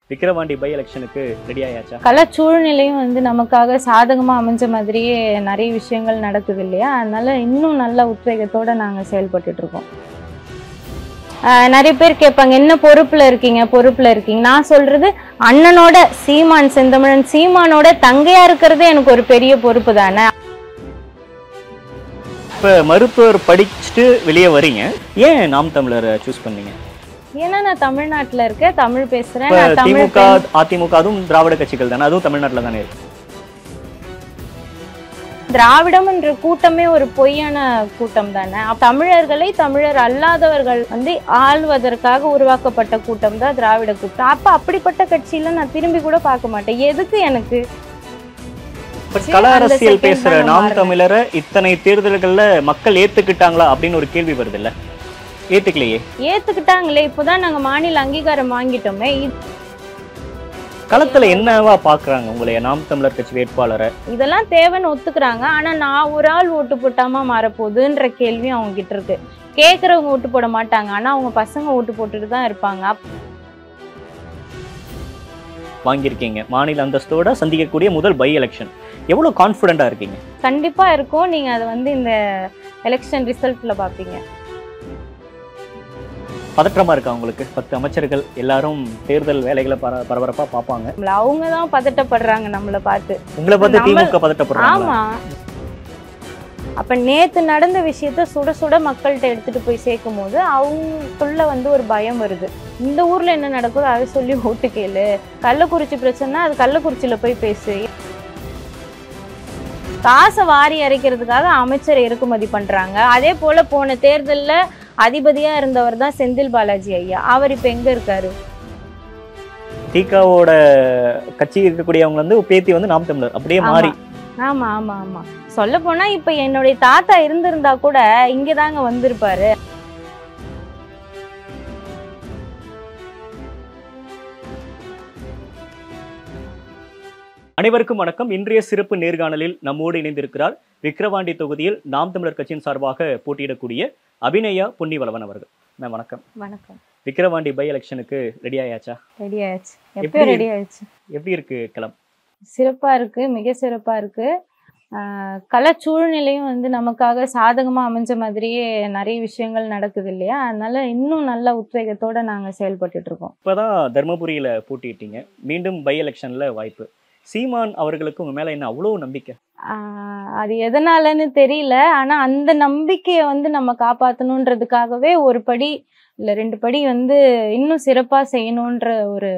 Vikravandi by எலெக்ஷனுக்கு ready ஆயாச்சா? கள சூழ்நிலையும் வந்து நமக்காக சாதகமா அமைஞ்ச மாதிரியே நிறைய விஷயங்கள் நடக்குது இல்லையா? அதனால இன்னும் நல்ல உத்வேகத்தோட நாங்க செயல்பட்டுட்டு இருக்கோம். நிறைய பேர் கேட்பாங்க, என்ன பொறுப்புல இருக்கீங்க. நான் சொல்றது, அண்ணனோட சீமான், செந்தமிழன் சீமானோட தங்கையா இருக்கிறது எனக்கு ஒரு பெரிய பொறுப்பு தானே. இப்ப மருத்துவர் படிச்சுட்டு வெளியே வரீங்க, ஏன் நாம் தமிழரை சூஸ் பண்ணீங்க? ஏன்னா நான் தமிழ்நாட்டுல இருக்கேன், தமிழ் பேசுறேன். திமுக அதிமுக அதுவும் திராவிட கட்சிகள் தானே, அதுவும் தமிழ்நாட்டுல தானே இருக்கு. திராவிடம் என்ற கூட்டமே ஒரு பொய்யான கூட்டம் தானே. தமிழர்களை தமிழர் அல்லாதவர்கள் வந்து ஆள்வதற்காக உருவாக்கப்பட்ட கூட்டம் தான் திராவிட கூட்டம். அப்ப அப்படிப்பட்ட கட்சியில நான் திரும்பி கூட பார்க்க மாட்டேன். எதுக்கு எனக்கு கள அரசியல் பேசுற நாம் தமிழரை இத்தனை தேர்தல்கள்ல மக்கள் ஏத்துக்கிட்டாங்களா அப்படின்னு ஒரு கேள்வி வருது இல்ல? ஏத்துக்கலையே. ஏத்துக்கிட்டாங்களே, இப்பதான் நாங்க மாநில அங்கீகாரம் வாங்கிட்டோமே. களத்துல என்னவா பாக்குறாங்க உங்களைய நாம் தமிழர் கட்சி வேட்பாளரை? இதெல்லாம் தேவைன்னு ஒத்துக்குறாங்க. ஆனா நான் ஒரு ஆள் ஓட்டு போட்டாம மாறப்போகுதுன்ற கேள்வி அவங்க கிட்ட இருக்கு. கேட்கறவங்க ஓட்டு போட மாட்டாங்க, ஆனா அவங்க பசங்க ஓட்டு போட்டுட்டு தான் இருப்பாங்க. வாங்கியிருக்கீங்க மாநில அந்தஸ்தோட சந்திக்கக்கூடிய முதல் பை எலெக்ஷன், எவ்வளவு கான்பிடண்டா இருக்கீங்க? கண்டிப்பா இருக்கும். நீங்க அதை வந்து இந்த எலெக்ஷன் ரிசல்ட்ல பாப்பீங்க. பதற்றமா இருக்கா உங்களுக்கு? 10 அமைச்சர்கள் எல்லாரும் தேர்தல் வேலைகளை பரபரப்பா பாப்பாங்க. அவங்க தான் பதட்டப்படுறாங்க நம்மளை பார்த்து. உங்களை பார்த்து திமுக பதட்டப்படுறாங்க. ஆமா, அப்ப நேத்து நடந்த விஷயத்த சுட சுட மக்கள்கிட்ட எடுத்துட்டு போய் சேர்க்கும் போது அவங்களுக்குள்ள வந்து ஒரு பயம் வருது. இந்த ஊர்ல என்ன நடக்குதோ அதை சொல்லி ஓட்டு கேளு, கள்ளக்குறிச்சி பிரச்சனை அது கள்ளக்குறிச்சியில போய் பேசு. காசை வாரி அரைக்கிறதுக்காக அமைச்சரை இறக்குமதி பண்றாங்க. அதே போல போன தேர்தல்ல அதிபதியா இருந்தவர் தான் செந்தில் பாலாஜி ஐயா. அவர் இப்ப எங்க இருக்காரு? திகாவோட கட்சி இருக்கக்கூடியவங்க வந்து பேத்தி வந்து நாம் தமிழர் அப்படியே மாறி. ஆமா ஆமா ஆமா, சொல்ல போனா இப்ப என்னுடைய தாத்தா இருந்திருந்தா கூட இங்கதாங்க வந்திருப்பாரு. அனைவருக்கும் வணக்கம். இன்றைய சிறப்பு நேர்காணலில் நம்மோடு இணைந்திருக்கிறார் விக்கிரவாண்டி தொகுதியில் நாம் தமிழர் கட்சியின் சார்பாக போட்டியிடக்கூடிய அபிநயா பொன்னிவளவன் அவர்கள். மேம் வணக்கம். வணக்கம். விக்கிரவாண்டி பை எலெக்ஷனுக்கு ரெடி ஆயாச்சா? ரெடி ஆயாச்சு. எப்போ ரெடி ஆயாச்சு. எப்படி இருக்கு களம்? சிறப்பா இருக்கு, மிக சிறப்பா இருக்கு. கள சூழ்நிலையும் வந்து நமக்காக சாதகமா அமைஞ்ச மாதிரியே நிறைய விஷயங்கள் நடக்குது இல்லையா? அதனால இன்னும் நல்ல உத்வேகத்தோட நாங்க செயல்பட்டுட்டு இருக்கோம். இப்பதான் தர்மபுரியில போட்டிட்டீங்க, மீண்டும் பை எலெக்ஷன்ல வாய்ப்பு. சீமான் அவர்களுக்கு உங்க மேல என்ன அவ்வளவு நம்பிக்கை? அது எதனாலன்னு தெரியல. ஆனா அந்த நம்பிக்கையை வந்து நம்ம காப்பாற்றணுன்றதுக்காகவே ஒரு படி இல்லை 2 படி வந்து இன்னும் சிறப்பா செய்யணுன்ற ஒரு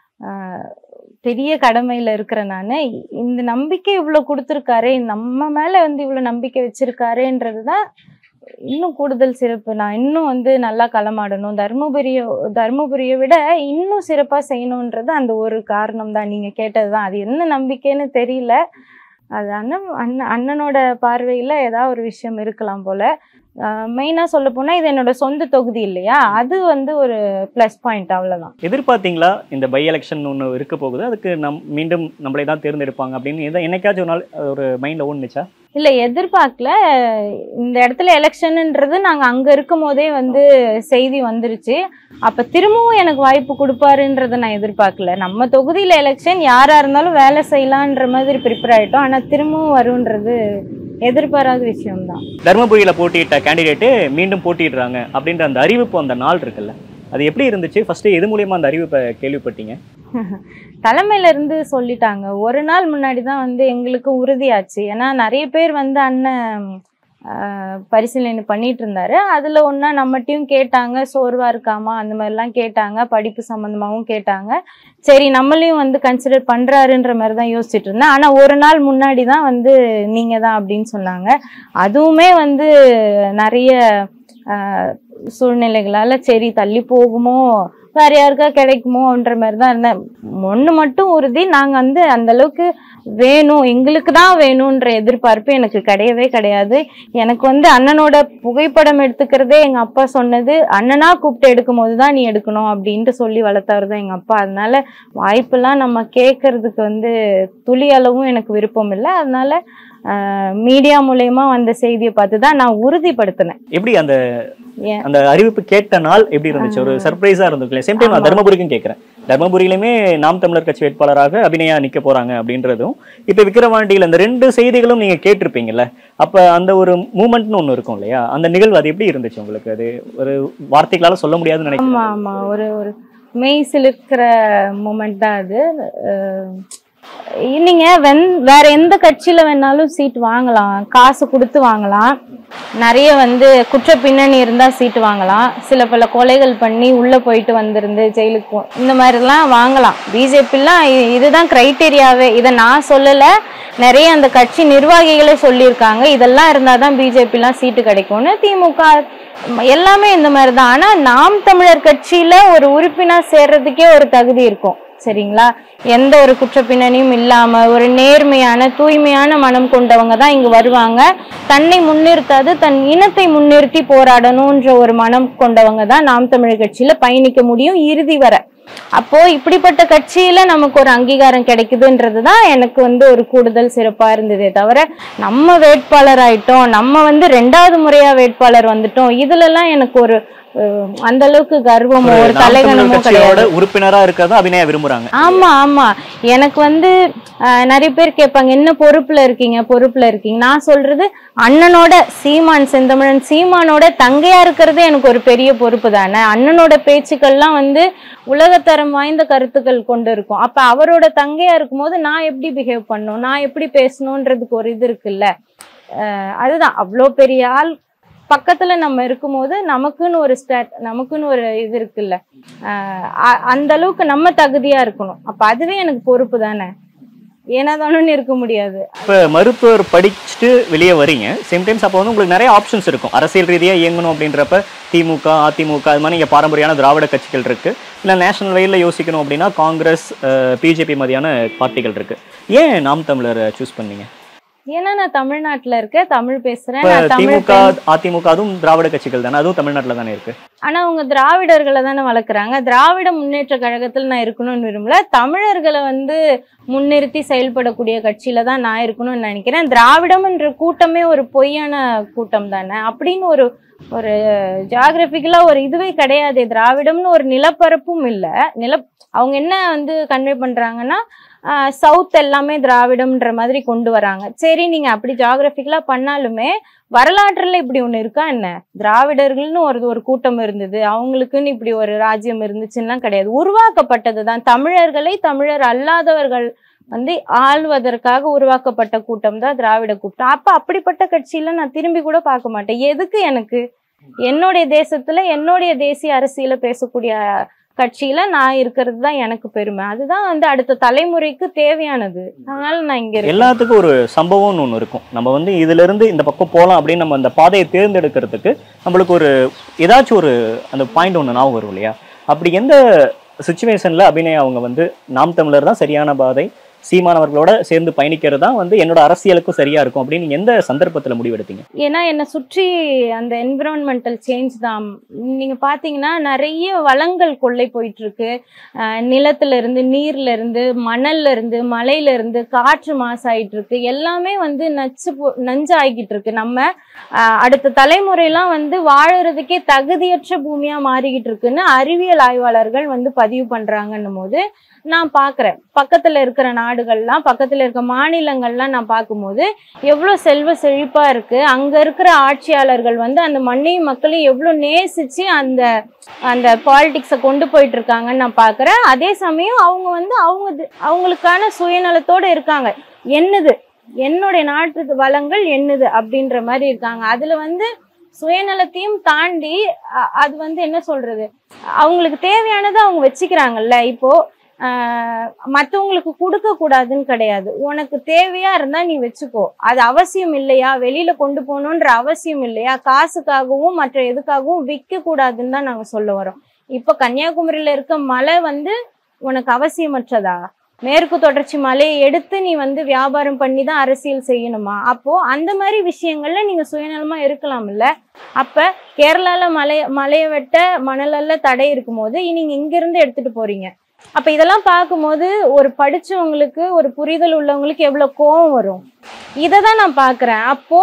பெரிய கடமையில இருக்கிறேன் நான். இந்த நம்பிக்கை இவ்வளவு கொடுத்துருக்காரு, நம்ம மேல வந்து இவ்வளவு நம்பிக்கை வச்சிருக்காருன்றதுதான் இன்னும் கூடுதல் சிறப்பு. நான் இன்னும் வந்து நல்லா களமாடணும், தர்மபுரியை விட இன்னும் சிறப்பா செய்யணுன்றது அந்த ஒரு காரணம் தான். நீங்க கேட்டதுதான். அது என்ன நம்பிக்கைன்னு தெரியல. அது அண்ணனோட பார்வையில ஏதாவது ஒரு விஷயம் இருக்கலாம் போல. மெயினா சொல்ல போனா இது என்னோட சொந்த தொகுதி இல்லையா, அது வந்து ஒரு பிளஸ் பாயிண்ட், அவ்வளவுதான். எதிர்பார்த்தீங்களா இந்த பை எலெக்ஷன் ஒன்று இருக்க போகுது, அதுக்கு மீண்டும் நம்மளே தான் தேர்ந்தெடுப்பாங்க அப்படின்னு என்னைக்காச்சும் ஒரு நாள் ஒரு மைண்ட்ல ஓடுனுச்சா? இல்ல, எதிர்பார்க்கல. இந்த இடத்துல எலெக்ஷன்ன்றது நாங்க அங்க இருக்கும் போதே வந்து செய்தி வந்துருச்சு. அப்ப திரும்பவும் எனக்கு வாய்ப்பு கொடுப்பாருன்றத நான் எதிர்பார்க்கல. நம்ம தொகுதியில எலெக்ஷன், யாரா இருந்தாலும் வேலை செய்யலான்ற மாதிரி ப்ரிப்பேர் ஆயிட்டோம். ஆனா திரும்பவும் வரும்ன்றது எதிர்பாராத விஷயம்தான். தர்மபுரியில போட்டியிட்ட கேண்டிடேட்டு மீண்டும் போட்டிடுறாங்க அப்படின்ற அந்த அறிவிப்பு அந்த நாள் இருக்குல்ல, அது எப்படி இருந்துச்சு? ஃபர்ஸ்ட் எது மூலியமா அந்த அறிவிப்பை கேள்விப்பட்டீங்க? தலைமையில இருந்து சொல்லிட்டாங்க. ஒரு நாள் முன்னாடி தான் வந்து எங்களுக்கு உறுதியாச்சு. ஏன்னா நிறைய பேர் வந்து அண்ணன் பரிசீலனை பண்ணிட்டு இருந்தாரு. அதுல ஒன்னா நம்மகிட்டையும் கேட்டாங்க, சோர்வா இருக்காமா அந்த மாதிரிலாம் கேட்டாங்க, படிப்பு சம்பந்தமாகவும் கேட்டாங்க. சரி, நம்மளையும் வந்து கன்சிடர் பண்றாருன்ற மாதிரி தான் யோசிச்சுட்டு இருந்தேன். ஆனா ஒரு நாள் முன்னாடி தான் வந்து நீங்க தான் அப்படின்னு சொன்னாங்க. அதுவுமே வந்து நிறைய சூழ்நிலைகளால சரி தள்ளி போகுமோ, வேற யாருக்கா கிடைக்குமோன்ற மாதிரி தான் இருந்தேன். ஒண்ணு மட்டும் உறுதி, நாங்க வந்து அந்த அளவுக்கு வேணும், எங்களுக்கு தான் வேணும்ன்ற எதிர்பார்ப்பு எனக்கு கிடையவே கிடையாது. எனக்கு வந்து அண்ணனோட புகைப்படம் எடுத்துக்கிறதே எங்க அப்பா சொன்னது, அண்ணனா கூப்பிட்டு எடுக்கும் போதுதான் நீ எடுக்கணும் அப்படின்ட்டு சொல்லி வளர்த்தவர் தான் எங்க அப்பா. அதனால வாய்ப்பெல்லாம் நம்ம கேட்கறதுக்கு வந்து துளி அளவும் எனக்கு விருப்பம் இல்லை. அதனால மீடியா மூலயமா வந்த செய்தியை பார்த்துதான் நான் உறுதிப்படுத்தினேன். எப்படி அந்த அறிவிப்பு கேட்ட நாள் எப்படி இருந்துச்சு? ஒரு சர்ப்ரைஸா இருந்துச்சு. இல்ல சேம் டைம் நான் தர்மபுரிக்கும் கேட்கிறேன். தர்மபுரியிலுமே நாம் தமிழர் கட்சி வேட்பாளராக அபிநயா நிக்க போறாங்க அப்படின்றதும் இப்ப விக்கிரவாண்டியில அந்த 2 செய்திகளும் நீங்க கேட்டிருப்பீங்கல்ல. அப்ப அந்த ஒரு மூமெண்ட்னு ஒண்ணு இருக்கும் இல்லையா, அந்த நிகழ்வு அது எப்படி இருந்துச்சு உங்களுக்கு? அது ஒரு வார்த்தைகளால சொல்ல முடியாதுன்னு நினைக்கிறேன். ஆமா ஒரு மெய் சிலிர்க்கிற மூமெண்ட் தான் அது. நீங்க வேற எந்த கட்சியில வேணாலும் சீட் வாங்கலாம், காசு கொடுத்து வாங்கலாம், நிறைய குற்ற பின்னணி இருந்தா சீட்டு வாங்கலாம், சில பல கொலைகள் பண்ணி உள்ள போயிட்டு வந்திருந்து ஜெயிலுக்கு இந்த மாதிரிலாம் வாங்கலாம். பிஜேபிலாம் இதுதான் கிரைட்டீரியாவே. இதை நான் சொல்லல, நிறைய அந்த கட்சி நிர்வாகிகளே சொல்லியிருக்காங்க, இதெல்லாம் இருந்தாதான் பிஜேபிலாம் சீட்டு கிடைக்கும்னு. திமுக எல்லாமே இந்த மாதிரி தான். ஆனா நாம் தமிழர் கட்சியில ஒரு உறுப்பினர் சேர்றதுக்கே ஒரு தகுதி இருக்கும், சரிங்களா? எந்த ஒரு குற்ற பின்னணியும் இல்லாம ஒரு நேர்மையான தூய்மையான மனம் கொண்டவங்க தான் இங்க வருவாங்க. தன்னை முன்னிறுத்தாது தன் இனத்தை முன்னிறுத்தி போராடணும்ன்ற ஒரு மனம் கொண்டவங்க தான் நாம் தமிழர் கட்சியில பயணிக்க முடியும் இறுதி வரை. அப்போ இப்படிப்பட்ட கட்சியில நமக்கு ஒரு அங்கீகாரம் கிடைக்குதுன்றதுதான் எனக்கு ஒரு கூடுதல் சிறப்பா இருந்ததே தவிர, நம்ம வேட்பாளர் ஆயிட்டோம், நம்ம 2வது முறையா வேட்பாளர் வந்துட்டோம், இதுல எல்லாம் எனக்கு ஒரு அந்த அளவுக்கு கர்வமோ ஒரு தலைகணமோ கிடையாது. உறுப்பினரா இருக்கிறது அபிநயா விரும்புறாங்க. ஆமா எனக்கு நிறைய பேர் கேட்பாங்க, என்ன பொறுப்புல இருக்கீங்க. நான் சொல்றது, அண்ணனோட செந்தமிழன் சீமானோட தங்கையா இருக்கிறதே எனக்கு ஒரு பெரிய பொறுப்பு தானே. அண்ணனோட பேச்சுக்கள்லாம் உலகத்தரம் வாய்ந்த கருத்துக்கள் கொண்டு இருக்கும். அப்ப அவரோட தங்கையா இருக்கும்போது நான் எப்படி பிஹேவ் பண்ணணும், நான் எப்படி பேசணும்ன்றதுக்கு ஒரு இது இருக்குல்ல. அதுதான், அவ்வளோ பெரிய ஆள் பக்கத்துல நம்ம இருக்கும்போது நமக்குன்னு ஒரு இது இருக்குல்ல, அந்த அளவுக்கு நம்ம தகுதியா இருக்கணும். அப்ப அதுவே எனக்கு பொறுப்பு தானே, ஏனாதானு இருக்க முடியாது. இப்ப மருத்துவர் படிச்சுட்டு வெளியே வரீங்க, சேம் டைம்ஸ் அப்போ உங்களுக்கு நிறைய ஆப்ஷன்ஸ் இருக்கும் அரசியல் ரீதியா இயங்கணும் அப்படின்றப்ப. திமுக, அதிமுக அது மாதிரி இங்க பாரம்பரியான திராவிட கட்சிகள் இருக்கு, இல்ல நேஷனல் வைட்ல யோசிக்கணும் அப்படின்னா காங்கிரஸ், பிஜேபி மாதிரியான பார்ட்டிகள் இருக்கு. ஏன் நாம் தமிழர் சூஸ் பண்ணீங்க? ஏன்னா நான் தமிழ்நாட்டுல இருக்கேன், தமிழ் பேசுறேன். திமுக அதிமுக அதுவும் திராவிட கட்சிகள் தானே, அதுவும் தமிழ்நாட்டுல தானே இருக்கு. ஆனா அவங்க திராவிடர்களை தானே வளர்க்குறாங்க. திராவிட முன்னேற்ற கழகத்துல நான் இருக்கணும்னு விரும்பல, தமிழர்களை முன்னிறுத்தி செயல்படக்கூடிய கட்சியில தான் நான் இருக்கணும்னு நினைக்கிறேன். திராவிடம் என்ற கூட்டமே ஒரு பொய்யான கூட்டம் தானே, அப்படின்னு ஒரு ஜியாகிரபிக்கலா ஒரு இதுவே கிடையாது. திராவிடம்னு ஒரு நிலப்பரப்பும் இல்லை. அவங்க என்ன கன்வே பண்றாங்கன்னா சவுத் எல்லாமே திராவிடம்ன்ற மாதிரி கொண்டு வராங்க. சரி, நீங்க அப்படி ஜியாகிரபிக்கலா பண்ணாலுமே வரலாற்றுல இப்படி ஒண்ணு இருக்கா என்ன? திராவிடர்கள்னு ஒரு கூட்டம் இருந்தது, அவங்களுக்குன்னு இப்படி ஒரு ராஜ்யம் இருந்துச்சுன்னா கிடையாது. உருவாக்கப்பட்டதுதான். தமிழர்களை தமிழர் அல்லாதவர்கள் ஆள்வதற்காக உருவாக்கப்பட்ட கூட்டம் தான் திராவிட கூட்டம். அப்ப அப்படிப்பட்ட கட்சியில நான் திரும்பி கூட பார்க்க மாட்டேன். எதுக்கு எனக்கு என்னுடைய தேசத்துல என்னுடைய தேசிய அரசியல பேசக்கூடிய கட்சியில நான் இருக்கிறது தான் எனக்கு பெருமை. அதுதான் அடுத்த தலைமுறைக்கு தேவையானது. அதனால நான் இங்க எல்லாத்துக்கும் ஒரு சம்பவம்னு ஒண்ணு இருக்கும். நம்ம இதுல இருந்து இந்த பக்கம் போலாம் அப்படின்னு நம்ம அந்த பாதையை தேர்ந்தெடுக்கிறதுக்கு நம்மளுக்கு ஒரு ஏதாச்சும் ஒரு அந்த பாயிண்ட் ஒண்ணு ஞாபகம் வரும் இல்லையா? அப்படி எந்த சிச்சுவேஷன்ல அபிநயா அவங்க நாம் தமிழர் தான் சரியான பாதை, சீமானவர்களோட சேர்ந்து பயணிக்கிறது தான் என்னோட அரசியலுக்கும் சரியா இருக்கும் அப்படின்னு எந்த சந்தர்ப்பத்துல முடிவெடுத்தீங்க? ஏன்னா என்னை சுற்றி அந்த என்விரான்மெண்டல் சேஞ்ச் தான். நீங்க பாத்தீங்கன்னா நிறைய வளங்கள் கொள்ளை போயிட்டு இருக்கு. நிலத்துல இருந்து, நீர்ல இருந்து, மணல்ல இருந்து, மலையில இருந்து, காற்று மாசாயிட்டு இருக்கு. எல்லாமே நஞ்சு ஆகிட்டு இருக்கு. நம்ம அடுத்த தலைமுறையெல்லாம் வாழறதுக்கே தகுதியற்ற பூமியா மாறிக்கிட்டு இருக்குன்னு அறிவியல் ஆய்வாளர்கள் பதிவு பண்றாங்கன்னும் போது நான் பாக்குறேன். பக்கத்துல இருக்கிற நாடுகள்லாம், பக்கத்துல இருக்க மாநிலங்கள்லாம் நான் பார்க்கும்போது எவ்வளவு செல்வ செழிப்பா இருக்கு. அங்க இருக்கிற ஆட்சியாளர்கள் அந்த மண்ணையும் மக்களையும் எவ்வளவு நேசிச்சு அந்த பாலிடிக்ஸை கொண்டு போயிட்டு இருக்காங்கன்னு நான் பாக்குறேன். அதே சமயம் அவங்க அவங்களுக்கான சுயநலத்தோட இருக்காங்க. என்னுடைய நாட்டு வளங்கள் என்னது அப்படின்ற மாதிரி இருக்காங்க. அதுல சுயநலத்தையும் தாண்டி அது என்ன சொல்றது, அவங்களுக்கு தேவையானதை அவங்க வச்சுக்கிறாங்கல்ல. இப்போ மற்றவங்களுக்கு கொடுக்க கூடாதுன்னு கிடையாது. உனக்கு தேவையா இருந்தா நீ வச்சுக்கோ, அது அவசியம் இல்லையா, வெளியில கொண்டு போகணுன்ற அவசியம் இல்லையா, காசுக்காகவும் மற்ற எதுக்காகவும் விற்க கூடாதுன்னு தான் நாங்க சொல்ல வரோம். இப்ப கன்னியாகுமரியில இருக்க மலை உனக்கு அவசியமற்றதா? மேற்கு தொடர்ச்சி மலையை எடுத்து நீ வியாபாரம் பண்ணி தான் அரசியல் செய்யணுமா? அப்போ அந்த மாதிரி விஷயங்கள்ல நீங்க சுயநலமா இருக்கலாம்ல. அப்ப கேரளால மலையை வெட்ட மணலல்ல தடை இருக்கும்போது நீங்க இங்க இருந்து எடுத்துட்டு போறீங்க. அப்ப இதெல்லாம் பார்க்கும்போது ஒரு படிச்சவங்களுக்கு, ஒரு புரிதல் உள்ளவங்களுக்கு எவ்வளவு கோபம் வரும். இததான் நான் பாக்குறேன். அப்போ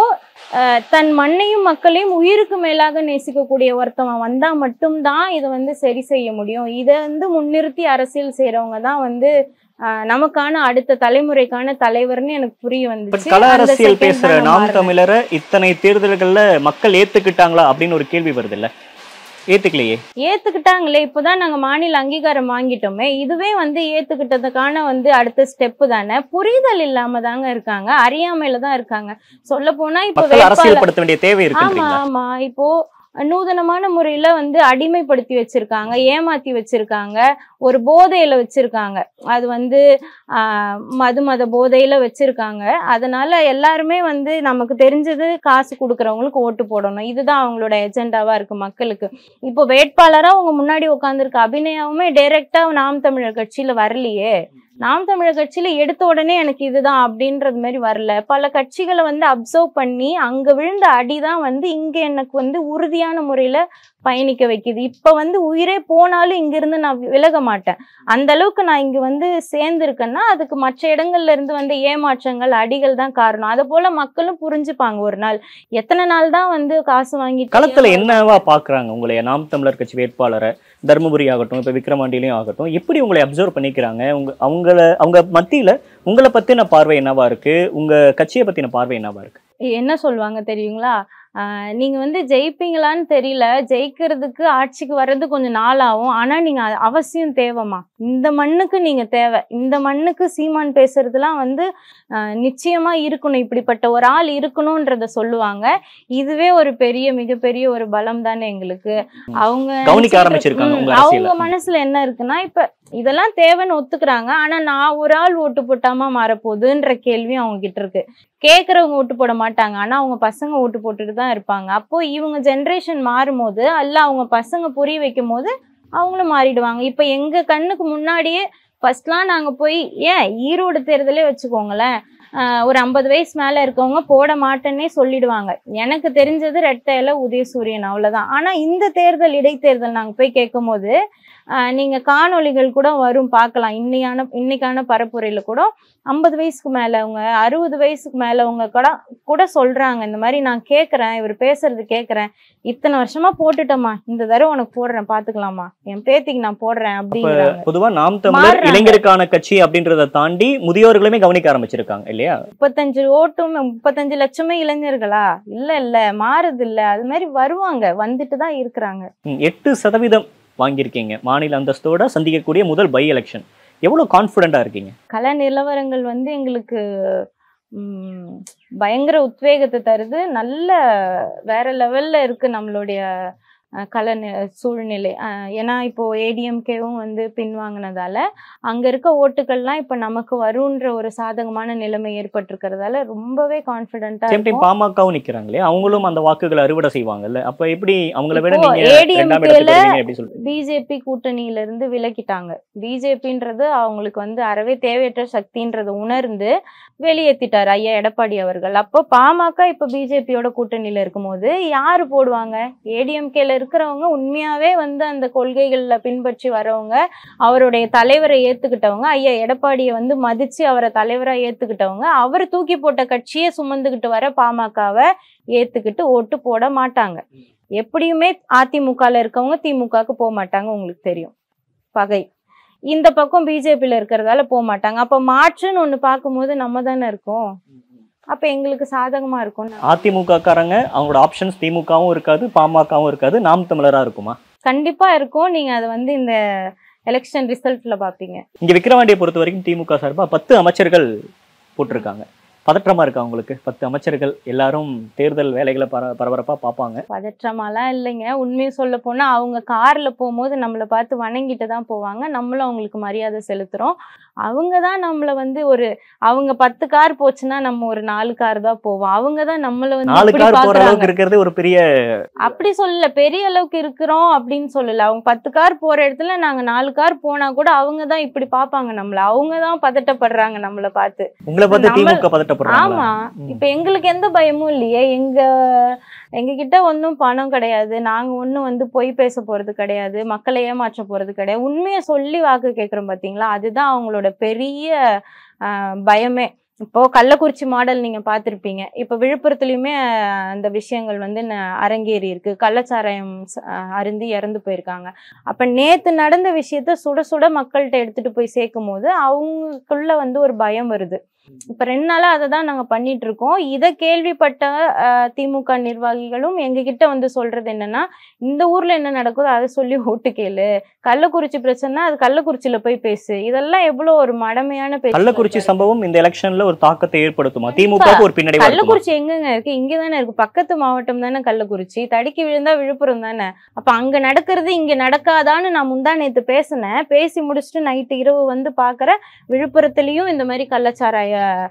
தன் மண்ணையும் மக்களையும் உயிருக்கு மேலாக நேசிக்கக்கூடிய ஒருத்தவன் வந்தா மட்டும்தான் இதை வந்து சரி செய்ய முடியும். இதை வந்து முன்னிறுத்தி அரசியல் செய்யறவங்க தான் வந்து நமக்கான அடுத்த தலைமுறைக்கான தலைவர்னு எனக்கு புரிய வந்துச்சு. கள அரசியல் பேசுற நாம் தமிழரை இத்தனை தேர்தல்கள்ல மக்கள் ஏத்துக்கிட்டாங்களா அப்படின்னு ஒரு கேள்வி வருது இல்ல? ஏத்துக்கலையே. ஏத்துக்கிட்டாங்களே, இப்பதான் நாங்க மாநில அங்கீகாரம் வாங்கிட்டோமே, இதுவே வந்து ஏத்துக்கிட்டதுக்கான வந்து அடுத்த ஸ்டெப்பு தானே. புரிதல் இல்லாம தாங்க இருக்காங்க, அறியாமையில தான் இருக்காங்க. சொல்ல போனா இப்ப அரசியல்படுத்த வேண்டிய தேவை இருக்கு. ஆமா ஆமா, இப்போ நூதனமான முறையில வந்து அடிமைப்படுத்தி வச்சிருக்காங்க, ஏமாத்தி வச்சிருக்காங்க, ஒரு போதையில வச்சிருக்காங்க. அது வந்து மத போதையில வச்சிருக்காங்க. அதனால எல்லாருமே வந்து நமக்கு தெரிஞ்சது காசு கொடுக்கறவங்களுக்கு ஓட்டு போடணும், இதுதான் அவங்களோட எஜெண்டாவா இருக்கு மக்களுக்கு. இப்போ வேட்பாளரா அவங்க முன்னாடி உட்காந்துருக்க அபிநயாவுமே டைரக்டா நாம் தமிழர் கட்சியில வரலையே. நாம் தமிழர் கட்சியில எடுத்த உடனே எனக்கு இதுதான் அப்படின்றது மாதிரி வரல. பல கட்சிகளை வந்து அப்சர்வ் பண்ணி அங்க விழுந்த அடிதான் வந்து இங்க எனக்கு வந்து உறுதியான முறையில பயணிக்க வைக்குது. இப்ப வந்து உயிரே போனாலும் இங்க இருந்து நான் விலக மாட்டேன். அந்த அளவுக்கு நான் இங்க வந்து சேர்ந்திருக்கேன்னா அதுக்கு மற்ற இடங்கள்ல இருந்து வந்து ஏமாற்றங்கள் அடிகள் தான் காரணம். அதை போல மக்களும் புரிஞ்சுப்பாங்க. ஒரு நாள் எத்தனை நாள் தான் வந்து காசு வாங்கி களத்துல என்னவா பாக்குறாங்க உங்களைய? நாம் தமிழர் கட்சி வேட்பாளரை தர்மபுரி ஆகட்டும், இப்ப விக்கிரவாண்டியிலையும் ஆகட்டும், எப்படி உங்களை அப்சர்வ் பண்ணிக்கிறாங்க? அவங்க மத்தியில உங்களை பத்தின பார்வை என்னவா இருக்கு? உங்க கட்சியை பத்தின பார்வை என்னவா இருக்கு? என்ன சொல்லுவாங்க தெரியுங்களா? நீங்க வந்து ஜெயிப்பீங்களான்னு தெரியல, ஜெயிக்கிறதுக்கு ஆட்சிக்கு வர்றது கொஞ்சம் நாள் ஆகும், ஆனா நீங்க அவசியம் தேவைமா, இந்த மண்ணுக்கு நீங்க தேவை, இந்த மண்ணுக்கு சீமான் பேசுறதுலாம் வந்து நிச்சயமா இருக்கணும், இப்படிப்பட்ட ஒரு ஆள் இருக்கணும்ன்றத சொல்லுவாங்க. இதுவே ஒரு மிகப்பெரிய ஒரு பலம் தானே எங்களுக்கு. அவங்க மனசுல என்ன இருக்குன்னா, இப்ப இதெல்லாம் தேவைன்னு ஒத்துக்கிறாங்க, ஆனா நான் ஒரு ஆள் ஓட்டு போட்டாம மாறப்போகுதுன்ற கேள்வி அவங்க கிட்ட இருக்கு. கேட்கறவங்க ஓட்டு போட மாட்டாங்க, ஆனா அவங்க பசங்க ஓட்டு போட்டுட்டு தான் இருப்பாங்க. அப்போ இவங்க ஜென்ரேஷன் மாறும் போது அல்ல அவங்க பசங்க புரிய வைக்கும் போது அவங்களும் மாறிடுவாங்க. இப்ப எங்க கண்ணுக்கு முன்னாடியே ஃபர்ஸ்ட்லாம் நாங்க போய், ஏன் ஈரோடு தேர்தலே வச்சுக்கோங்களேன், ஒரு 50 வயசு மேல இருக்கவங்க போட மாட்டேன்னே சொல்லிடுவாங்க. எனக்கு தெரிஞ்சது ரெட்டை இலை உதயசூரியன், அவ்வளவுதான். ஆனா இந்த தேர்தல் இடைத்தேர்தல் நாங்க போய் கேட்கும் போது நீங்க காணொளிகள் கூட வரும், பார்க்கலாம். இன்னைக்கான பரப்புரையில கூட 50 வயசுக்கு மேலவங்க, 60 வயசுக்கு மேலவங்க கூட சொல்றாங்க, இந்த மாதிரி நான் கேட்கறேன், இவர் பேசுறது கேட்கறேன், இத்தனை வருஷமா போட்டுட்டோமா, இந்த தடவை உனக்கு போடுறேன் பாத்துக்கலாமா, என் பேத்திக்கு நான் போடுறேன் அப்படிங்கிறாங்க. பொதுவா நாம் தமிழர் இளைஞருக்கான கட்சி அப்படின்றத தாண்டி முதியோர்களுமே கவனிக்க ஆரம்பிச்சிருக்காங்க இல்லையா? 35 லட்சமே இளைஞர்களா? இல்ல மாறுது இல்ல, அது மாதிரி வருவாங்க, வந்துட்டு தான் இருக்கிறாங்க. 8% வாங்கியிருக்கீங்க, மாநில அந்தஸ்தோட சந்திக்கக்கூடிய முதல் பை எலெக்ஷன். எவ்வளவு கான்ஃபிடென்ட்டா இருக்கீங்க? கள நிலவரங்கள் வந்து எங்களுக்கு பயங்கர உத்வேகத்தை தருது. நல்ல வேற லெவல்ல இருக்கு நம்மளுடைய சூழ்நிலை. ஏன்னா இப்போ ஏடிஎம்கேவும் வந்து பின்வாங்கினதால அங்க இருக்க ஓட்டுகள்லாம் இப்ப நமக்கு வரும்ன்ற ஒரு சாதகமான நிலைமை ஏற்பட்டிருக்கிறதால ரொம்பவே கான்பிடென்ட்டா இருக்கும். பாமகவும் நிக்கிறாங்களே, அவங்களும் அந்த வாக்குகளை அறுவடை செய்வாங்கல்ல, அப்ப எப்படி அவங்கள விட பிஜேபி கூட்டணியில இருந்து விலக்கிட்டாங்க. பிஜேபின்றது அவங்களுக்கு வந்து அறவே தேவையற்ற சக்தின்றதை உணர்ந்து வெளியேற்றிட்டார் ஐயா எடப்பாடி அவர்கள். அப்போ பாமக இப்ப பிஜேபியோட கூட்டணியில இருக்கும் போது யாரு போடுவாங்க? ஏடிஎம்கேல இருக்கிறவங்க, உண்மையாவே வந்து அந்த கொள்கைகள்ல பின்பற்றி வரவங்க, அவருடைய தலைவரை ஏத்துக்கிட்டவங்க, ஐயா எடப்பாடியை வந்து மதிச்சு அவரை தலைவரா ஏத்துக்கிட்டவங்க, அவர் தூக்கி போட்ட கட்சியை சுமந்துகிட்டு வர பாமகவை ஏத்துக்கிட்டு ஓட்டு போட மாட்டாங்க. எப்படியுமே அதிமுகல இருக்கவங்க திமுகவுக்கு போக மாட்டாங்க, உங்களுக்கு தெரியும், பகை. இந்த பக்கம் பிஜேபியில இருக்கிறதால போக மாட்டாங்க. அப்ப மாற்றுன்னு ஒண்ணு பார்க்கும்போது நம்ம தானே இருக்கோம், அப்ப எங்களுக்கு சாதகமா இருக்கும். அதிமுக காரங்க அவங்களோட ஆப்ஷன்ஸ் திமுகவும் இருக்காது, பாமகவும் இருக்காது, நாம் தமிழரா இருக்குமா? கண்டிப்பா இருக்கும். நீங்க அதை வந்து இந்த எலெக்ஷன் ரிசல்ட்ல பாப்பீங்க. இங்க விக்கிரவாண்டியை பொறுத்த வரைக்கும் திமுக சார்பா 10 அமைச்சர்கள் போட்டிருக்காங்க. பதற்றமா இருக்கா உங்களுக்கு? 10 அமைச்சர்கள் எல்லாரும் தேர்தல் வேலைகளை பரபரப்பா பார்ப்பாங்க. பதற்றமாலாம் இல்லைங்க. உண்மையை சொல்ல போனா அவங்க கார்ல போகும்போது நம்மளை பார்த்து வணங்கிட்டு தான் போவாங்க, நம்மளும் அவங்களுக்கு மரியாதை செலுத்துறோம். அவங்க தான் நம்மளை வந்து அவங்க 10 கார் போச்சுன்னா நம்ம ஒரு 4 கார் தான் போவோம். அவங்க தான் நம்மளை வந்து 4 கார் போற அளவுக்கு இருக்கிறது ஒரு பெரிய, அப்படி சொல்லல, பெரிய அளவுக்கு இருக்கிறோம் அப்படின்னு சொல்லல. அவங்க 10 கார் போற இடத்துல நாங்க 4 கார் போனா கூட அவங்க தான் இப்படி பாப்பாங்க நம்மள, அவங்க தான் பதட்டப்படுறாங்க நம்மளை பார்த்து. உங்களை பார்த்து திமுக பதட்டப்படுறாங்க. ஆமா, இப்ப எங்களுக்கு எந்த பயமும் இல்லையே. எங்க கிட்ட ஒன்னும் பணம் கிடையாது, நாங்க ஒன்னும் வந்து பொய் பேச போறது கிடையாது, மக்களை ஏமாற்ற போறது கிடையாது. உண்மையை சொல்லி வாக்கு கேட்கிறோம் பாத்தீங்களா, அதுதான் அவங்களோட பெரிய பயமே. இப்போ கள்ளக்குறிச்சி மாடல் நீங்க பார்த்திருப்பீங்க. இப்ப விழுப்புரத்துலயுமே அந்த விஷயங்கள் வந்து அரங்கேறி இருக்கு. கள்ளச்சாராயம் அருந்தி இறந்து போயிருக்காங்க. அப்ப நேத்து நடந்த விஷயத்த சுட சுட மக்கள்கிட்ட எடுத்துட்டு போய் சேர்க்கும் போது அவங்களுக்குள்ள வந்து ஒரு பயம் வருது. இப்ப 2 நாளா அதை தான் நாங்க பண்ணிட்டு இருக்கோம். இதை கேள்விப்பட்ட திமுக நிர்வாகிகளும் எங்ககிட்ட வந்து சொல்றது என்னன்னா, இந்த ஊர்ல என்ன நடக்குதோ அதை சொல்லி ஓட்டு கேளு, கள்ளக்குறிச்சி பிரச்சனை அது கள்ளக்குறிச்சியில போய் பேசு. இதெல்லாம் எவ்வளவு ஒரு மடமையான பேச்சு. கள்ளக்குறிச்சி சம்பவம் இந்த எலெக்ஷன்ல ஒரு தாக்கத்தை ஏற்படுத்துமா? திமுகவுக்கு ஒரு பின்னடைவு. கள்ளக்குறிச்சி எங்கங்க இருக்கு? இங்கதானே இருக்கு, பக்கத்து மாவட்டம் தானே கள்ளக்குறிச்சி. தடுக்கி விழுந்தா விழுப்புரம் தானே. அப்ப அங்க நடக்கிறது இங்க நடக்காதான்னு நான் முந்தா நேத்து பேசினேன். பேசி முடிச்சுட்டு நைட்டு இரவு வந்து பாக்குற விழுப்புரத்துலயும் இந்த மாதிரி கள்ளச்சாராய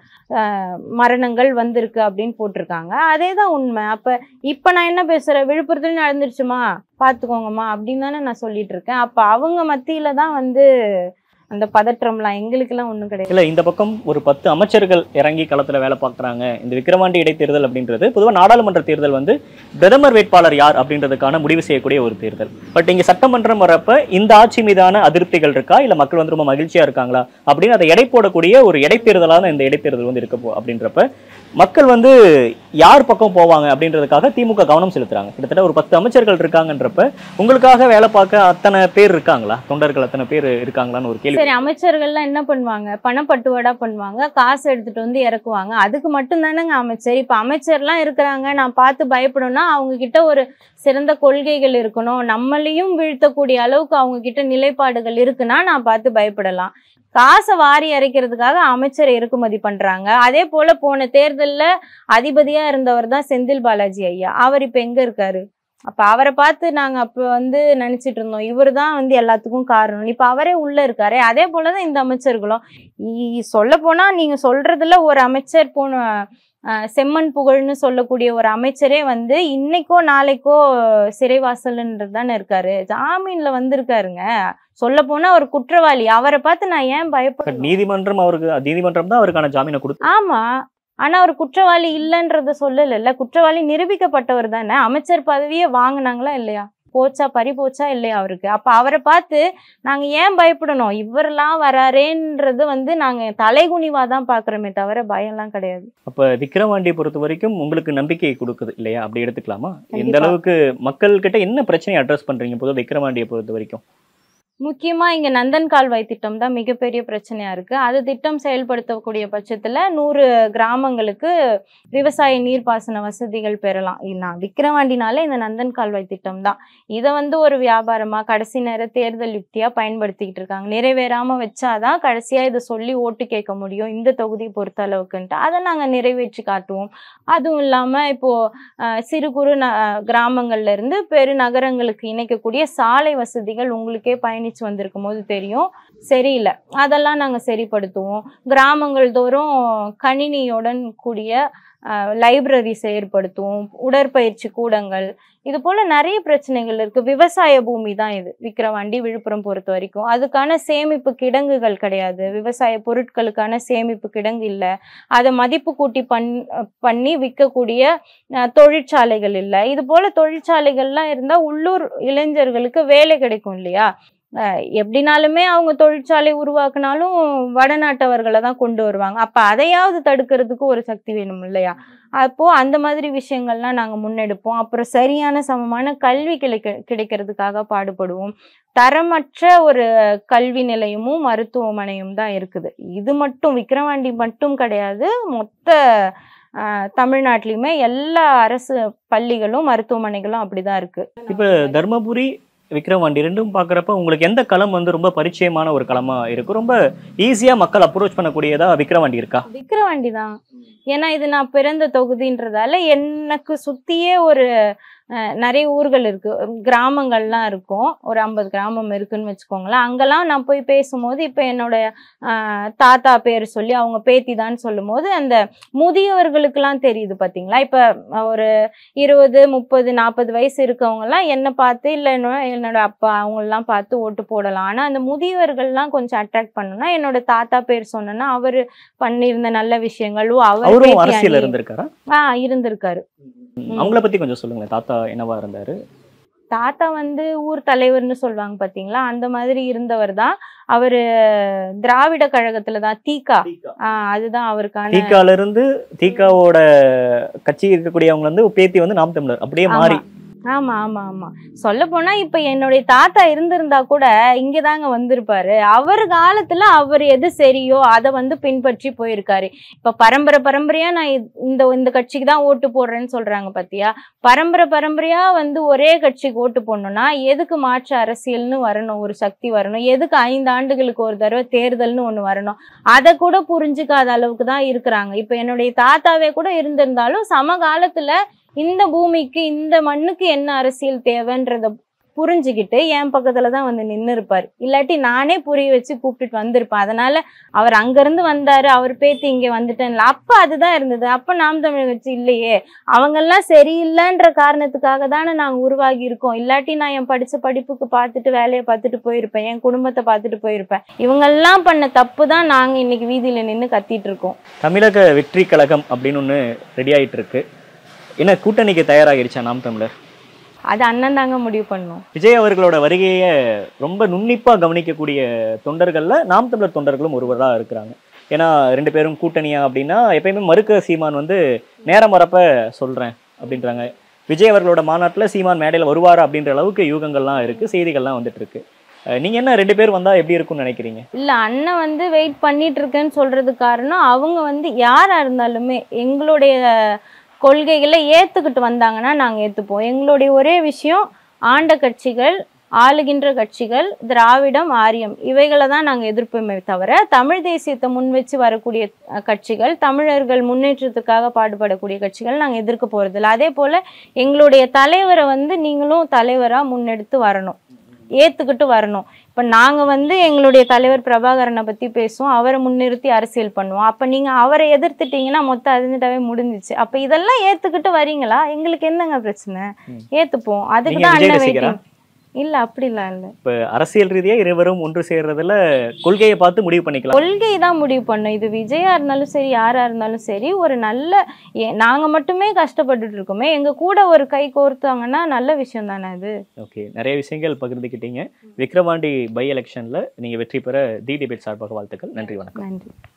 மரணங்கள் வந்திருக்கு அப்படின்னு போட்டிருக்காங்க. அதேதான் உண்மை. அப்ப இப்ப நான் என்ன பேசுறேன், விழுப்புரத்துலயும் நடந்துருச்சுமா பாத்துக்கோங்கம்மா அப்படின்னு தானே நான் சொல்லிட்டு இருக்கேன். அப்ப அவங்க மத்தியில தான் வந்து அந்த பதற்றம்லாம், எங்களுக்கு எல்லாம் ஒண்ணும் கிடையாது. இல்ல, இந்த பக்கம் ஒரு 10 அமைச்சர்கள் இறங்கி களத்துல வேலை பார்க்கறாங்க. இந்த விக்கிரவாண்டி இடைத்தேர்தல் அப்படின்றது பொதுவா நாடாளுமன்ற தேர்தல் வந்து பிரதமர் வேட்பாளர் யார் அப்படின்றதுக்கான முடிவு செய்யக்கூடிய ஒரு தேர்தல். பட் இங்க சட்டமன்றம் வரப்ப இந்த ஆட்சி மீதான அதிருப்திகள் இருக்கா, இல்ல மக்கள் வந்து ரொம்ப மகிழ்ச்சியா இருக்காங்களா அப்படின்னு அதை எடை போடக்கூடிய ஒரு இடைத்தேர்தலான இந்த இடைத்தேர்தல் வந்து இருக்க அப்படின்றப்ப மக்கள் வந்து யார் பக்கம் போவாங்க அப்படின்றதுக்காக திமுக கவனம் செலுத்துறாங்க. கிட்டத்தட்ட ஒரு 10 அமைச்சர்கள் இருக்காங்கன்றப்ப உங்களுக்காக வேலை பார்க்க அத்தனை பேர் இருக்காங்களா, தொண்டர்கள் அத்தனை பேர் இருக்காங்களான்னு ஒரு கேள்வி. சரி, அமைச்சர்கள்லாம் என்ன பண்ணுவாங்க? பணப்பட்டுவாடா பண்ணுவாங்க, காசு எடுத்துட்டு வந்து இறக்குவாங்க. அதுக்கு மட்டும் தானேங்க அமைச்சர். இப்ப அமைச்சர்லாம் இருக்கிறாங்க, நான் பார்த்து பயப்படணும்னா அவங்க கிட்ட ஒரு சிறந்த கொள்கைகள் இருக்கணும், நம்மளையும் வீழ்த்தக்கூடிய அளவுக்கு அவங்க கிட்ட நிலைப்பாடுகள் இருக்குன்னா நான் பார்த்து பயப்படலாம். காசை வாரி இறைக்கிறதுக்காக அமைச்சரை இறக்குமதி பண்றாங்க. அதே போல போன தேர்தல்ல அதிபதியா இருந்தவர் தான் செந்தில் பாலாஜி ஐயா. அவர் இப்ப எங்க இருக்காரு? அப்ப அவரை பார்த்து நாங்க அப்ப வந்து நினைச்சிட்டு இருந்தோம், இவரு தான் வந்து எல்லாத்துக்கும் காரணம். இப்ப அவரே உள்ள இருக்காரு. அதே போலதான் இந்த அமைச்சர்களும். சொல்ல போனா நீங்க சொல்றதுல ஒரு அமைச்சர் போன செம்மன் புகழ்னு சொல்லக்கூடிய ஒரு அமைச்சரே வந்து இன்னைக்கோ நாளைக்கோ சிறைவாசல்ன்றது தானே இருக்காரு. ஜாமீன்ல வந்திருக்காருங்க. சொல்ல போனா ஒரு குற்றவாளி. அவரை பார்த்து நான் ஏன் பயப்பட? நீதிமன்றம் தான் அவருக்கான ஜாமீனை கொடுத்து. ஆமா, ஆனா அவர் குற்றவாளி இல்லைன்றத சொல்லல. குற்றவாளி நிரூபிக்கப்பட்டவர் தானே. அமைச்சர் பதவியே வாங்கினாங்களா இல்லையா? போச்சா, பறி போச்சா இல்லையா அவருக்கு? அப்ப அவரை பார்த்து நாங்க ஏன் பயப்படணும்? இவரெல்லாம் வராரேன்றது வந்து நாங்க தலைகுனிவா தான் பாக்குறோமே தவிர பயம்லாம் கிடையாது. அப்ப விக்கிரவாண்டியை பொறுத்த வரைக்கும் உங்களுக்கு நம்பிக்கையை கொடுக்குது இல்லையா, அப்படி எடுத்துக்கலாமா? எந்த அளவுக்கு மக்கள் கிட்ட என்ன பிரச்சனையை அட்ரஸ் பண்றீங்க பொதுவாக விக்கிரவாண்டியை பொறுத்த வரைக்கும்? முக்கியமா இங்க நந்தன் கால்வாய் திட்டம் தான் மிகப்பெரிய பிரச்சனையா இருக்கு. அது திட்டம் செயல்படுத்தக்கூடிய பட்சத்துல 100 கிராமங்களுக்கு விவசாய நீர்ப்பாசன வசதிகள் பெறலாம். நான் விக்கிரவாண்டினாலே இந்த நந்தன் கால்வாய் திட்டம் தான். இதை வந்து ஒரு வியாபாரமா கடைசி நேர தேர்தல் யுக்தியா பயன்படுத்திக்கிட்டு இருக்காங்க. நிறைவேறாம வச்சாதான் கடைசியா இதை சொல்லி ஓட்டு கேட்க முடியும் இந்த தொகுதி பொறுத்த அளவுக்குன்ட்டு. அதை நாங்க நிறைவேற்றி காட்டுவோம். அதுவும் இல்லாம இப்போ சிறு குறு கிராமங்கள்ல இருந்து பெருநகரங்களுக்கு இணைக்கக்கூடிய சாலை வசதிகள் உங்களுக்கே பயணிச்சு வந்திருக்கும் போது தெரியும், சரியில்லை. அதெல்லாம் நாங்க சரிப்படுத்துவோம். கிராமங்கள் தோறும் கணினியுடன் கூடிய லைப்ரரிஸ் ஏற்படுத்துவோம், உடற்பயிற்சி கூடங்கள், இது போல நிறைய பிரச்சனைகள் இருக்கு. விவசாய பூமி தான் இது விக்கிரவாண்டி விழுப்புரம் பொறுத்த வரைக்கும். அதுக்கான சேமிப்பு கிடங்குகள் கிடையாது. விவசாய பொருட்களுக்கான சேமிப்பு கிடங்கு இல்லை. அதை மதிப்பு கூட்டி பண்ணி விற்கக்கூடிய தொழிற்சாலைகள் இல்லை. இது போல தொழிற்சாலைகள்லாம் இருந்தா உள்ளூர் இளைஞர்களுக்கு வேலை கிடைக்கும் இல்லையா? எப்படினாலுமே அவங்க தொழிற்சாலை உருவாக்குனாலும் வடநாட்டவர்களை தான் கொண்டு வருவாங்க. அப்ப அதையாவது தடுக்கிறதுக்கு ஒரு சக்தி வேணும் இல்லையா? அப்போ அந்த மாதிரி விஷயங்கள்லாம் நாங்க முன்னெடுப்போம். அப்புறம் சரியான சமமான கல்வி கிடைக்கிறதுக்காக பாடுபடுவோம். தரமற்ற ஒரு கல்வி நிலையமும் மருத்துவமனையும் தான் இருக்குது. இது மட்டும் விக்கிரவாண்டி மட்டும் கிடையாது, மொத்த தமிழ்நாட்டிலுமே எல்லா அரசு பள்ளிகளும் மருத்துவமனைகளும் அப்படிதான் இருக்கு. இப்ப தர்மபுரி விக்கிரவாண்டி ரெண்டும் பாக்குறப்ப உங்களுக்கு எந்த களம் வந்து ரொம்ப பரிச்சயமான ஒரு களமா இருக்கு, ரொம்ப ஈஸியா மக்கள் அப்ரோச் பண்ணக்கூடியதா விக்கிரவாண்டி இருக்கா? விக்கிரவாண்டி தான். ஏன்னா இது நான் பிறந்த தொகுதின்றதால எனக்கு சுத்தியே ஒரு நிறைய ஊர்கள் இருக்கு, கிராமங்கள்லாம் இருக்கும். ஒரு 50 கிராமம் இருக்குன்னு வச்சுக்கோங்களேன். அங்கெல்லாம் நான் போய் பேசும்போது இப்ப என்னோட தாத்தா பேர் சொல்லி அவங்க பேத்தி தான் சொல்லும் போது அந்த முதியவர்களுக்கெல்லாம் தெரியுது பாத்தீங்களா. இப்ப ஒரு 20, 30, 40 வயசு இருக்கவங்க எல்லாம் என்ன பார்த்து இல்ல என்னோட அப்பா அவங்களெல்லாம் பார்த்து ஓட்டு போடலாம். ஆனா அந்த முதியவர்கள்லாம் கொஞ்சம் அட்ராக்ட் பண்ணணும்னா என்னோட தாத்தா பேர் சொன்னா அவரு பண்ணியிருந்த நல்ல விஷயங்களும் அவரும் அரசியல் இருந்திருக்காரா? இருந்திருக்காரு. அவங்கள பத்தி கொஞ்சம் சொல்லுங்க. தாத்தா என்னவா இருந்தாரு? தாத்தா வந்து ஊர் தலைவர்னு சொல்லுவாங்க பாத்தீங்களா, அந்த மாதிரி இருந்தவர் தான் அவரு. திராவிட கழகத்துல தான் தீகா. அதுதான் அவருக்கான. தீகால இருந்து தீகாவோட கட்சி இருக்கக்கூடியவங்க வந்து பேத்தி வந்து நாம் தமிழர் அப்படியே மாறி. ஆமா ஆமா ஆமா. சொல்ல போனா இப்ப என்னுடைய தாத்தா இருந்திருந்தா கூட இங்கதாங்க வந்திருப்பாரு. அவர் காலத்துல அவர் எது சரியோ அதை வந்து பின்பற்றி போயிருக்காரு. இப்ப பரம்பரையா நான் இந்த கட்சிக்கு தான் ஓட்டு போடுறேன்னு சொல்றாங்க பாத்தியா. பரம்பரையா வந்து ஒரே கட்சிக்கு ஓட்டு போடணும்னா எதுக்கு மாற்று அரசியல்னு வரணும், ஒரு சக்தி வரணும், எதுக்கு 5 ஆண்டுகளுக்கு ஒரு தடவை தேர்தல்னு ஒண்ணு வரணும், அதை கூட புரிஞ்சுக்காத அளவுக்கு தான் இருக்கிறாங்க. இப்ப என்னுடைய தாத்தாவே கூட இருந்திருந்தாலும் சமகாலத்துல இந்த பூமிக்கு இந்த மண்ணுக்கு என்ன அரசியல் தேவைன்றத புரிஞ்சுக்கிட்டு என் பக்கத்துலதான் வந்து நின்று இருப்பாரு. இல்லாட்டி நானே புரிய வச்சு கூப்பிட்டுட்டு வந்திருப்பேன். அதனால அவர் அங்கிருந்து வந்தாரு, அவர் பேத்தி இங்க வந்துட்டேன்ல, அப்ப அதுதான் இருந்தது. அப்ப நாம் தமிழர் கட்சி இல்லையே, அவங்கெல்லாம் சரியில்லைன்ற காரணத்துக்காக தானே நாங்க உருவாகி இருக்கோம். இல்லாட்டி நான் என் படிச்ச படிப்புக்கு பார்த்துட்டு வேலையை பார்த்துட்டு போயிருப்பேன், என் குடும்பத்தை பார்த்துட்டு போயிருப்பேன். இவங்கெல்லாம் பண்ண தப்பு தான் நாங்க இன்னைக்கு வீதியில நின்று கத்திட்டு இருக்கோம். தமிழக வெற்றி கழகம் அப்படின்னு ஒண்ணு ரெடி ஆயிட்டு இருக்கு. என்ன கூட்டணிக்கு தயாராகிடுச்சா நாம் தமிழர்? அது அண்ணன் தாங்க முடிவு பண்ணும். விஜய் அவர்களோட வருகையை ரொம்ப நுண்ணிப்பா கவனிக்கக்கூடிய தொண்டர்கள்ல நாம் தமிழர் தொண்டர்களும் ஒருவராக இருக்கிறாங்க. ஏன்னா 2 பேரும் கூட்டணியா அப்படின்னா எப்பயுமே மறுக்க சீமான் வந்து நேரம் வரப்ப சொல்றேன் அப்படின்றாங்க. விஜய் அவர்களோட மாநாட்டில் சீமான் மேடையில் வருவாரா அப்படின்ற அளவுக்கு யூகங்கள்லாம் இருக்கு, செய்திகள்லாம் வந்துட்டு இருக்கு. நீங்க என்ன 2 பேர் வந்தா எப்படி இருக்கும்னு நினைக்கிறீங்க? இல்ல, அண்ணன் வந்து வெயிட் பண்ணிட்டு இருக்கேன்னு சொல்றது காரணம் அவங்க வந்து யாரா இருந்தாலுமே எங்களுடைய கொள்கைகளை ஏத்துக்கிட்டு வந்தாங்கன்னா நாங்க ஏத்துப்போம். எங்களுடைய ஒரே விஷயம், ஆண்ட கட்சிகள், ஆளுகின்ற கட்சிகள், திராவிடம், ஆரியம் இவைகளை தான் நாங்க எதிர்ப்போமே தவிர தமிழ் தேசியத்தை முன் வச்சு வரக்கூடிய கட்சிகள், தமிழர்கள் முன்னேற்றத்துக்காக பாடுபடக்கூடிய கட்சிகள் நாங்க எதிர்க்க போறதில்லை. அதே போல எங்களுடைய தலைவரை வந்து நீங்களும் தலைவரா முன்னெடுத்து வரணும், ஏத்துக்கிட்டு வரணும். இப்ப நாங்க வந்து எங்களுடைய தலைவர் பிரபாகரனை பத்தி பேசுவோம், அவரை முன்னிறுத்தி அரசியல் பண்ணுவோம். அப்ப நீங்க அவரை எதிர்த்துட்டீங்கன்னா மொத்தம் அழிஞ்சிட்டாவே முடிஞ்சிச்சு. அப்ப இதெல்லாம் ஏத்துக்கிட்டு வரீங்களா? எங்களுக்கு என்னங்க பிரச்சனை, ஏத்துப்போம். அதுக்குதான் அண்ணன் வெயிட்டிங். இல்ல அப்படிலாம் இல்ல. இப்ப அரசியல் ரீதியா இருவரும் ஒன்று சேர்றதுல கொள்கையை பார்த்து முடிவு பண்ணிக்கலாம். கொள்கை தான் முடிவு பண்ணும். இது விஜயா இருந்தாலும் சரி, யாரா இருந்தாலும் சரி, ஒரு நல்ல நாங்க மட்டுமே கஷ்டப்பட்டுட்டு இருக்கோமே, எங்க கூட ஒரு கை கோர்த்தாங்கன்னா நல்ல விஷயம் தானே அது. ஓகே, நிறைய விஷயங்கள் பகிர்ந்துக்கிட்டீங்க. விக்கிரவாண்டி பை எலெக்ஷன்ல நீங்க வெற்றி பெற தி டிபேட் சார்பாக வாழ்த்துக்கள். நன்றி, வணக்கம். நன்றி.